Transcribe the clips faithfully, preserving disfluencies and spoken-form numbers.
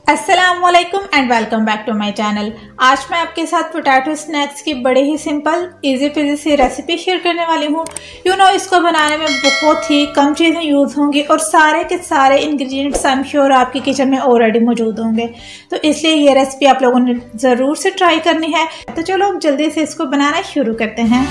अस्सलामुअलैकुम and welcome back to my channel. आज मैं आपके साथ पोटैटो स्नैक्स की बड़े ही सिंपल इजी पीजी सी रेसिपी शेयर करने वाली हूँ। यू नो इसको बनाने में बहुत ही कम चीज़ें यूज़ होंगी और सारे के सारे इंग्रेडिएंट्स आई एम श्योर आपकी किचन में ऑलरेडी मौजूद होंगे, तो इसलिए ये रेसिपी आप लोगों ने ज़रूर से ट्राई करनी है। तो चलो अब जल्दी से इसको बनाना शुरू करते हैं।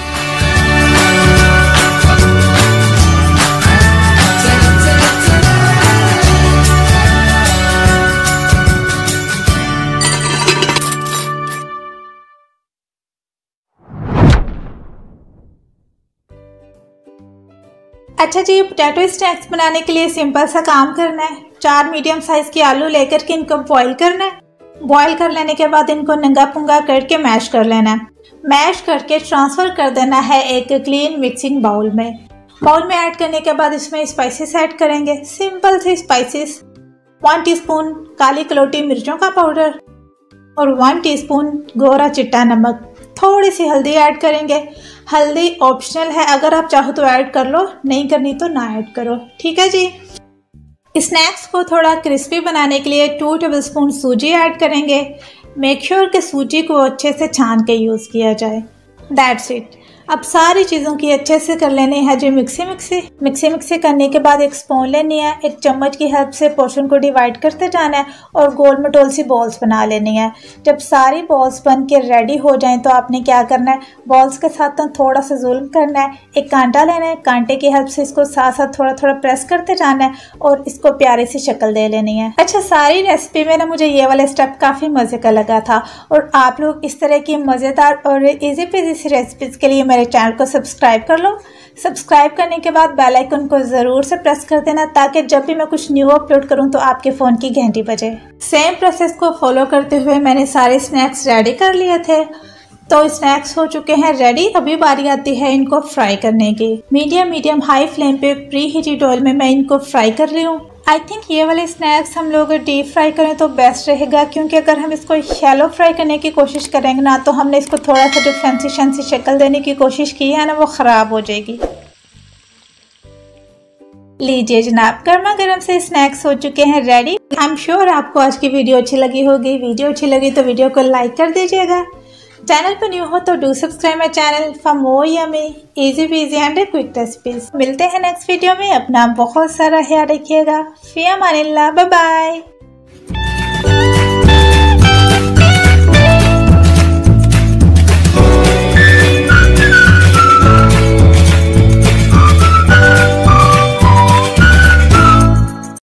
अच्छा जी, पोटैटो स्नैक्स बनाने के लिए सिंपल सा काम करना है। चार मीडियम साइज के आलू लेकर के इनको बॉईल करना है। बॉईल कर लेने के बाद इनको नंगा पुंगा करके मैश कर लेना है। मैश करके ट्रांसफ़र कर देना है एक क्लीन मिक्सिंग बाउल में। बाउल में ऐड करने के बाद इसमें स्पाइसेस ऐड करेंगे। सिंपल से स्पाइसेस, वन टीस्पून काली कलौटी मिर्चों का पाउडर और वन टीस्पून गोरा चिट्टा नमक। थोड़ी सी हल्दी ऐड करेंगे। हल्दी ऑप्शनल है, अगर आप चाहो तो ऐड कर लो, नहीं करनी तो ना ऐड करो, ठीक है जी। स्नैक्स को थोड़ा क्रिस्पी बनाने के लिए टू टेबलस्पून सूजी ऐड करेंगे। मेक श्योर कि सूजी को अच्छे से छान के यूज़ किया जाए। That's it. अब सारी चीज़ों की अच्छे से कर लेनी है जी मिक्सी मिक्सी मिक्सी मिक्सी करने के बाद एक स्पून लेनी है। एक चम्मच की हेल्प से पोर्शन को डिवाइड करते जाना है और गोल मटोल सी बॉल्स बना लेनी है। जब सारी बॉल्स बन के रेडी हो जाएं तो आपने क्या करना है, बॉल्स के साथ थोड़ा सा जुल्म करना है। एक कांटा लेना है, कांटे की हेल्प से इसको साथ साथ थोड़ा थोड़ा प्रेस करते जाना है और इसको प्यारी सी शक्ल दे लेनी है। अच्छा, सारी रेसिपी में ना मुझे ये वाला स्टेप काफ़ी मज़े का लगा था और आप लोग इस तरह की मज़ेदार और ईजी पीजी सी रेसिपीज़ के लिए मेरे चैनल को सब्सक्राइब कर लो। सब्सक्राइब करने के बाद बेल आइकन को ज़रूर से प्रेस कर देना ताकि जब भी मैं कुछ न्यू अपलोड करूं तो आपके फ़ोन की घंटी बजे। सेम प्रोसेस को फॉलो करते हुए मैंने सारे स्नैक्स रेडी कर लिए थे, तो स्नैक्स हो चुके हैं रेडी। अभी बारी आती है इनको फ्राई करने की। मीडियम मीडियम हाई फ्लेम पे प्री हीटेड ऑयल में मैं इनको फ्राई कर रही हूँ। आई थिंक ये वाले स्नैक्स हम लोग डीप फ्राई करें तो बेस्ट रहेगा, क्योंकि अगर हम इसको शैलो फ्राई करने की कोशिश करेंगे ना तो हमने इसको थोड़ा सा जो फैंसी फैंसी शक्ल देने की कोशिश की है ना, वो ख़राब हो जाएगी। लीजिए जनाब, गर्मा गर्म से स्नैक्स हो चुके हैं रेडी। आई एम श्योर आपको आज की वीडियो अच्छी लगी होगी। वीडियो अच्छी लगी तो वीडियो को लाइक कर दीजिएगा। चैनल पर न्यू हो तो do subscribe my channel for more yummy easy peasy and quick recipes. मिलते हैं नेक्स्ट वीडियो में। अपना बहुत सारा ख्याल रखिएगा। फी अमानिल्लाह, बाय बाय।